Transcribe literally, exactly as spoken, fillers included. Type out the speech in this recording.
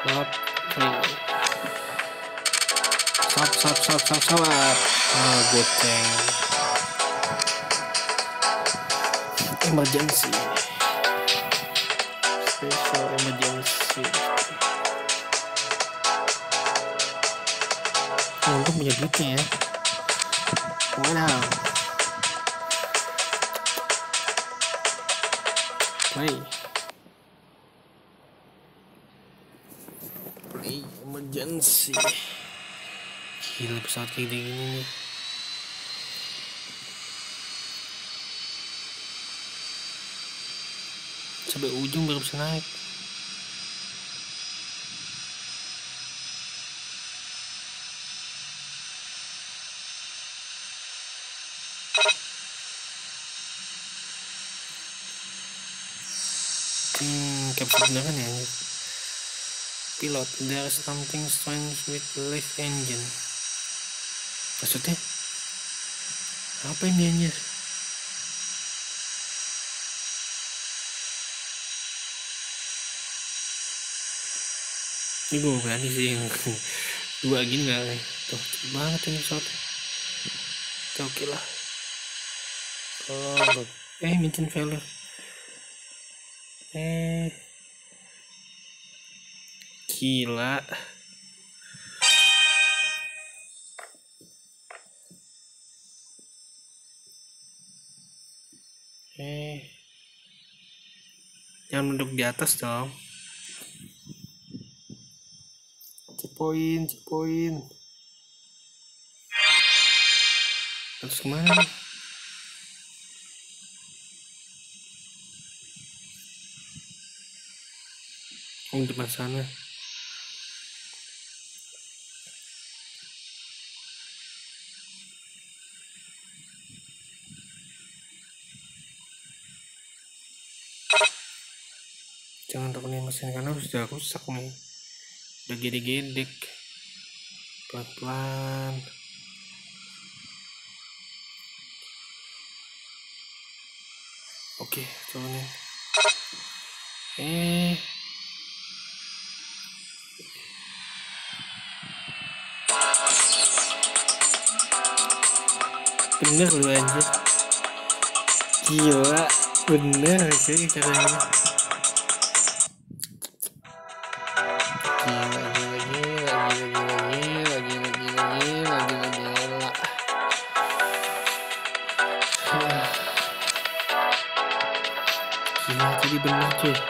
Hop, stop, stop, stop, stop, stop. Oh, goceng. Emergency. Special emergency. Oh, untuk punya duitnya ya. Wow. Play. Play emergency. Gila pesawat kayak gini nih. Sampai ujung baru bisa naik. Hmm, kayak beneran ya. Pilot, there's something strange with lift engine. Maksudnya apa ini anjir? Ini gue berani sih yang dua gini gak nih. Tuh cepet banget ini pesawatnya. Oke, oke lah. Oh, eh engine failure. Eh gila. Eh jangan duduk di atas dong. Cepoin, cepoin. Terus kemana nih? Oh, depan sana. Jangan tekenin mesin karena sudah rusak nih. Udah gede-gedek. Pelan-pelan. Oke, turunin. Eh bener lu anjir. Gila, bener sih caranya. Gila, gila, gila, gila, gila, gila, gila, gila, gila, gila, gila. Gila, jadi bener cuy.